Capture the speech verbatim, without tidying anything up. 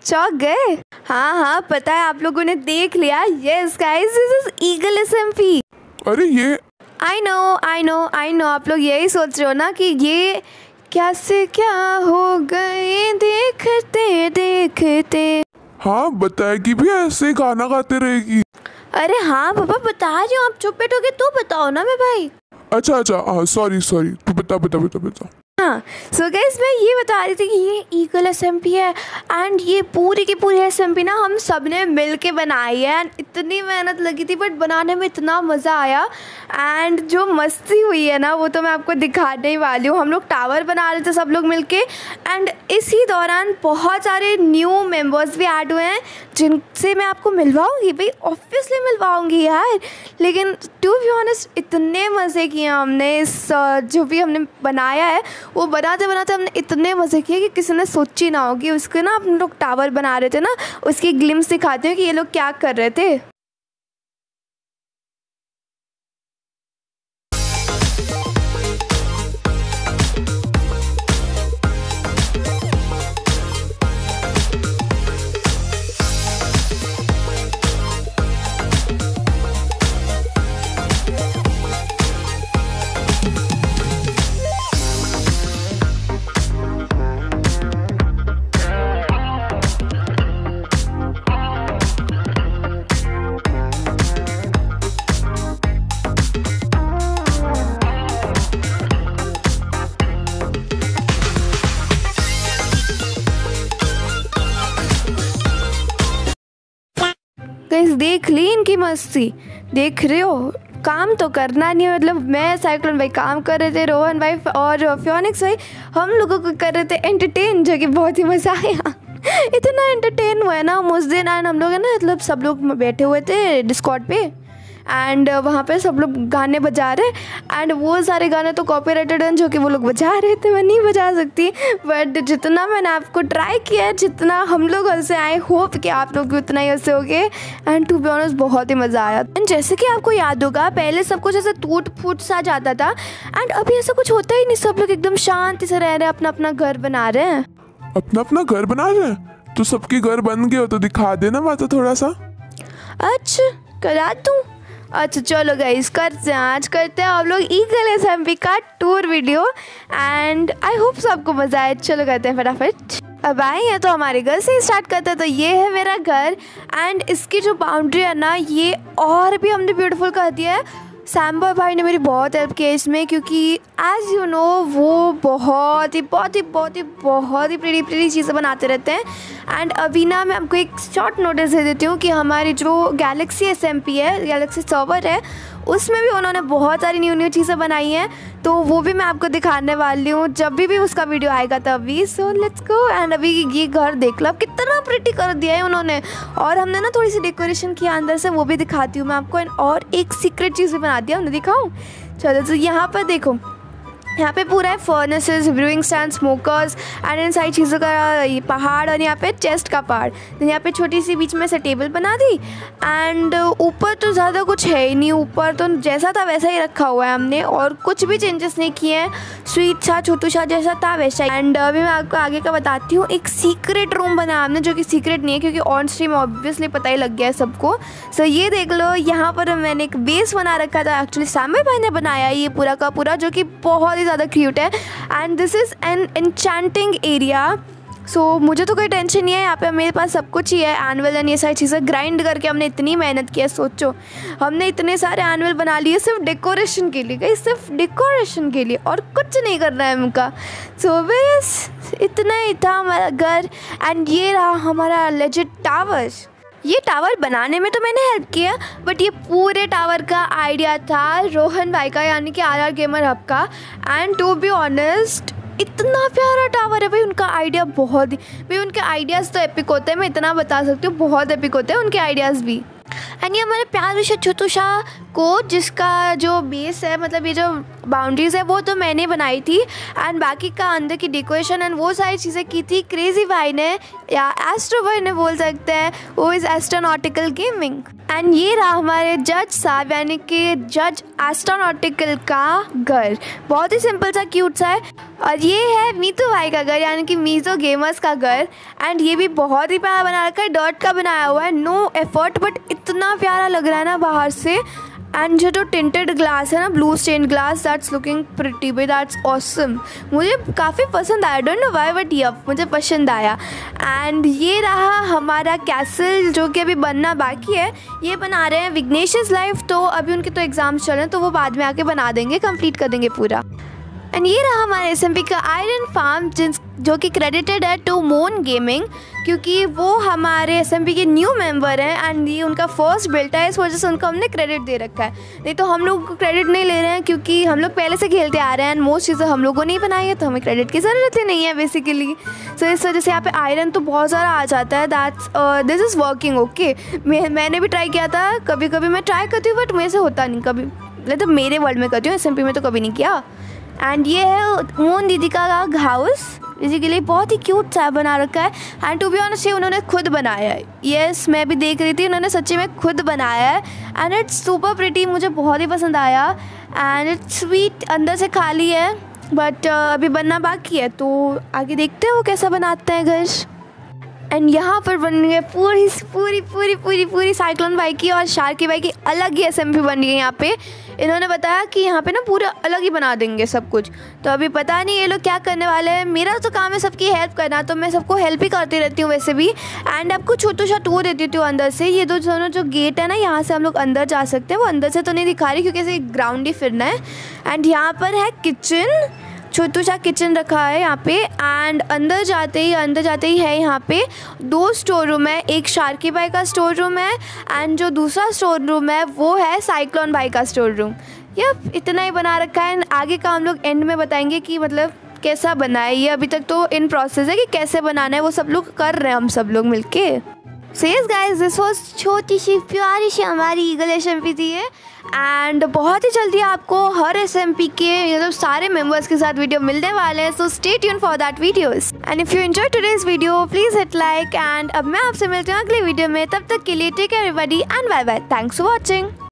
चौंक गए? हाँ हाँ पता है, आप लोगों ने देख लिया। Yes guys, this is Eagle SMP. अरे ये I know I know I know आप लोग यही सोच रहे हो ना कि ये क्या से क्या हो गए देखते देखते। हाँ बताएगी भी ऐसे गाना गाते रहेगी। अरे हाँ पापा बता रही हूँ, आप चुप बैठोगे तो बताओ ना मैं भाई। अच्छा अच्छा हाँ सॉरी सॉरी, तू बता बता बता बता। हाँ सो गाइस, मैं ये बता रही थी कि ये ईगल एसएमपी है एंड ये पूरी की पूरी एसएमपी ना हम सब ने मिल के बनाई है। एंड इतनी मेहनत लगी थी बट बनाने में इतना मज़ा आया एंड जो मस्ती हुई है ना वो तो मैं आपको दिखाने ही वाली हूँ। हम लोग टावर बना रहे थे सब लोग मिल के एंड इसी दौरान बहुत सारे न्यू मेम्बर्स भी ऐड हुए हैं जिनसे मैं आपको मिलवाऊँगी भाई, ऑब्वियसली मिलवाऊँगी यार। लेकिन टू बी ऑनेस्ट इतने मज़े किए हमने इस जो भी हमने बनाया है वो बनाते बनाते हमने इतने मज़े किए कि किसी ने सोची ना होगी। उसके ना हम लोग टावर बना रहे थे ना, उसकी ग्लिम्स दिखाते हैं कि ये लोग क्या कर रहे थे। गाइस देख ली इनकी मस्ती, देख रहे हो? काम तो करना नहीं है, मतलब मैं साइक्लोन भाई काम कर रहे थे, रोहन भाई और फियोनिक्स भाई हम लोगों को कर रहे थे एंटरटेन, जो कि बहुत ही मज़ा आया। इतना एंटरटेन हुआ है ना हम उस दिन। एंड हम लोग है ना मतलब सब लोग बैठे हुए थे डिस्कॉर्ड पे एंड वहाँ पे सब लोग गाने बजा रहे एंड वो सारे गाने तो कॉपीराइटेड हैं जो कि वो लोग बजा रहे थे, मैं नहीं बजा सकती। बट जितना मैंने आपको ट्राई किया, जितना हम लोग हंसे, आई होप कि आप लोग भी उतना ही हंसे होगे। एंड टू बी ऑनेस्ट बहुत ही मज़ा आया। एंड जैसे कि आपको याद होगा पहले सब कुछ ऐसे टूट फूट सा जाता था एंड अभी ऐसा कुछ होता ही नहीं, सब लोग एकदम शांति से रह रहे हैं, अपना अपना घर बना रहे हैं। अपना अपना घर बना रहे हैं? तो सबके घर बन गए हो तो दिखा देना माता थोड़ा सा। अच्छा करा दूँ? अच्छा चलो गाइस करते हैं, आज करते हैं आप लोग ईगल एसएमपी का tour video and I hope सबको मज़ा आए। चलो करते हैं फटाफट। अब आए हैं तो हमारे घर से ही स्टार्ट करते हैं। तो ये है मेरा घर एंड इसकी जो बाउंड्री है ना ये और भी हमने ब्यूटीफुल कर दिया है। सैम्बो भाई ने मेरी बहुत हेल्प की है इसमें, क्योंकि एज़ यू नो वो बहुत ही बहुत ही बहुत ही बहुत ही प्रीटी प्रीटी चीज़ें बनाते रहते हैं। एंड अभी ना मैं आपको एक शॉर्ट नोटिस दे देती हूँ कि हमारी जो गैलेक्सी एसएमपी है, गैलेक्सी सर्वर है, उसमें भी उन्होंने बहुत सारी न्यू न्यू चीज़ें बनाई हैं, तो वो भी मैं आपको दिखाने वाली हूँ जब भी भी उसका वीडियो आएगा तभी। So let's go. एंड अभी ये घर देख लो कितना प्रिटी कर दिया है उन्होंने, और हमने ना थोड़ी सी डेकोरेशन किया अंदर से, वो भी दिखाती हूँ मैं आपको। और एक सीक्रेट चीज़ भी बना दिया हमने, दिखाऊँ? चलो तो यहाँ पर देखो, यहाँ पे पूरा है furnaces, brewing stand, smokers and इन सारी चीज़ों का ये पहाड़, और यहाँ पे चेस्ट का पहाड़। तो यहाँ पे छोटी सी बीच में से टेबल बना दी एंड ऊपर तो ज़्यादा कुछ है ही नहीं, ऊपर तो जैसा था वैसा ही रखा हुआ है हमने और कुछ भी चेंजेस नहीं किए हैं। स्वीट सा छोटू सा जैसा था वैसा ही। एंड अभी मैं आपको आगे का बताती हूँ। एक सीक्रेट रूम बनाया हमने जो कि सीक्रेट नहीं है क्योंकि ऑन स्ट्रीम ऑब्वियसली पता ही लग गया है सबको। सो so, ये देख लो, यहाँ पर मैंने एक बेस बना रखा था, एक्चुअली सामे भाई ने बनाया ये पूरा का पूरा, जो कि बहुत ज़्यादा क्यूट है। And this is an enchanting area. So मुझे तो कोई टेंशन नहीं है, यहाँ पे मेरे पास सब कुछ ही है। एनुअल एंड ये सारी चीज़ें ग्राइंड करके हमने इतनी मेहनत की है, सोचो हमने इतने सारे एनुअल बना लिए सिर्फ डेकोरेशन के लिए, गई सिर्फ डेकोरेशन के लिए, और कुछ नहीं करना है उनका। सो बस इतना ही था हमारा घर। एंड ये रहा हमारा लेजेंड टावर। ये टावर बनाने में तो मैंने हेल्प किया, बट ये पूरे टावर का आइडिया था रोहन भाई का, यानी कि आर आर गेमर हब का। एंड टू बी ऑनेस्ट इतना प्यारा टावर है भाई, उनका आइडिया बहुत ही भाई, उनके आइडियाज़ तो एपिक होते हैं, मैं इतना बता सकती हूँ, बहुत एपिक होते हैं उनके आइडियाज़ भी। एंड ये हमारे प्यार विषय छोटू सा कोड जिसका जो बेस है, मतलब ये जो बाउंड्रीज है वो तो मैंने बनाई थी, एंड बाकी का अंदर की डेकोरेशन एंड वो सारी चीज़ें की थी क्रेजी भाई ने या एस्ट्रो भाई ने बोल सकते हैं, वो इज़ एस्ट्रोनॉटिकल गेमिंग। एंड ये रहा हमारे जज साहब यानी कि जज एस्ट्रोनॉटिकल का घर, बहुत ही सिंपल सा क्यूट सा है। और ये है मीतू भाई का घर यानी कि मीजो गेमर्स का घर, एंड ये भी बहुत ही प्यारा बना रखा है, डॉट का बनाया हुआ है, नो एफर्ट, बट इतना प्यारा लग रहा है ना बाहर से। एंड जो जो टिंटेड ग्लास है ना, blue stained glass, that's looking pretty but that's awesome, मुझे काफ़ी पसंद आया, don't know why but yup मुझे पसंद आया। एंड ये रहा हमारा कैसल जो कि अभी बनना बाकी है, ये बना रहे हैं विग्नेशस लाइफ, तो अभी उनके तो एग्ज़ाम्स चल रहे हैं तो वो बाद में आके बना देंगे, कंप्लीट कर देंगे पूरा। एंड ये रहा हमारे एस एम पी का आयरन फार्म जिस जो कि क्रेडिटेड है टू मोन गेमिंग, क्योंकि वो हमारे एस एम पी के न्यू मेंबर हैं एंड ये उनका फर्स्ट बिल्ट है, इस वजह से उनको हमने क्रेडिट दे रखा है, नहीं तो हम लोग क्रेडिट नहीं ले रहे हैं क्योंकि हम लोग पहले से खेलते आ रहे हैं एंड मोस्ट चीज़ें हम लोगों ने ही बनाई है तो हमें क्रेडिट की ज़रूरत ही नहीं है बेसिकली। सो इस वजह से यहाँ पे आयरन तो बहुत सारा आ जाता है, that's this is working okay. मैं मैंने भी ट्राई किया था, कभी कभी मैं ट्राई करती हूँ बट मेरे से होता नहीं कभी, मतलब मेरे वर्ल्ड में करती हूँ, एस एम पी में तो कभी नहीं किया। एंड ये है मोन दीदी का हाउस, बेसिकली बहुत ही क्यूट सा बना रखा है, एंड टू बी ऑनेस्ट ये उन्होंने खुद बनाया है, यस मैं भी देख रही थी उन्होंने सच्ची में खुद बनाया है, एंड इट्स सुपर प्रिटी, मुझे बहुत ही पसंद आया। एंड इट्स स्वीट, अंदर से खाली है बट uh, अभी बनना बाकी है, तो आगे देखते हैं वो कैसा बनाते हैं घर। एंड यहाँ पर बन रही है पूरी पूरी पूरी पूरी पूरी साइक्लोन भाई की और शार्की भाई की अलग ही एस एम पी बन रही है। यहाँ पे इन्होंने बताया कि यहाँ पे ना पूरा अलग ही बना देंगे सब कुछ, तो अभी पता नहीं ये लोग क्या करने वाले हैं। मेरा तो काम है सबकी हेल्प करना, तो मैं सबको हेल्प ही करती रहती हूँ वैसे भी। एंड आपको छोटा सा टूर देती हूँ अंदर से, ये दो दोनों जो गेट है ना यहाँ से हम लोग अंदर जा सकते हैं, वो अंदर से तो नहीं दिखा रही क्योंकि ऐसे ग्राउंड ही फिरना है। एंड यहाँ पर है किचन, छोटू सा किचन रखा है यहाँ पे, एंड अंदर जाते ही अंदर जाते ही है यहाँ पे दो स्टोर रूम है, एक शार्की भाई का स्टोर रूम है एंड जो दूसरा स्टोर रूम है वो है साइक्लोन भाई का स्टोर रूम। यप इतना ही बना रखा है, आगे का हम लोग एंड में बताएंगे कि मतलब कैसा बना है ये, अभी तक तो इन प्रोसेस है कि कैसे बनाना है, वो सब लोग कर रहे हैं हम सब लोग मिलके। So yes guys, this was छोटी सी प्यारी सी हमारी ईगल एस एम पी थी है, एंड बहुत ही जल्दी आपको हर एस एम पी के मतलब सारे मेंबर्स के साथ वीडियो मिलने वाले हैं, so stay tuned for that videos. And if you enjoy today's video please hit like, and अब मैं आपसे मिलती हूँ अगले वीडियो में, तब तक के लिए take care everybody and bye bye, thanks for watching.